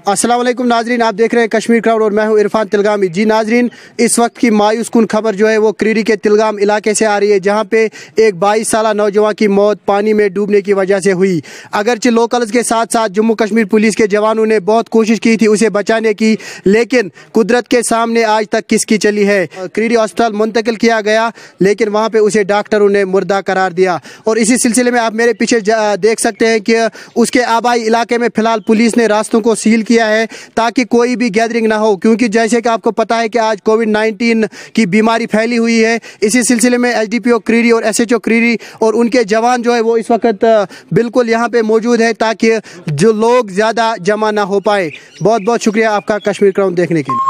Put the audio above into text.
अस्सलाम वालेकुम नाजरीन, आप देख रहे हैं कश्मीर क्राउड और मैं हूं इरफान तिलगामी। जी नाजरीन, इस वक्त की मायूस कुन खबर जो है वो क्रीरी के तिलगाम इलाके से आ रही है, जहां पे एक 22 साला नौजवान की मौत पानी में डूबने की वजह से हुई। अगरचे लोकल्स के साथ साथ जम्मू कश्मीर पुलिस के जवानों ने बहुत कोशिश की थी उसे बचाने की, लेकिन कुदरत के सामने आज तक किसकी चली है। क्रीरी हॉस्पिटल मुंतकिल किया गया, लेकिन वहाँ पर उसे डॉक्टरों ने मुर्दा करार दिया। और इसी सिलसिले में आप मेरे पीछे देख सकते हैं कि उसके आबाई इलाके में फ़िलहाल पुलिस ने रास्तों को सील किया है ताकि कोई भी गैदरिंग ना हो, क्योंकि जैसे कि आपको पता है कि आज कोविड-19 की बीमारी फैली हुई है। इसी सिलसिले में एसडीपीओ क्रीरी और एसएचओ क्रीरी और उनके जवान जो है वो इस वक्त बिल्कुल यहाँ पे मौजूद है ताकि जो लोग ज़्यादा जमा ना हो पाए। बहुत बहुत शुक्रिया आपका कश्मीर क्राउड देखने के लिए।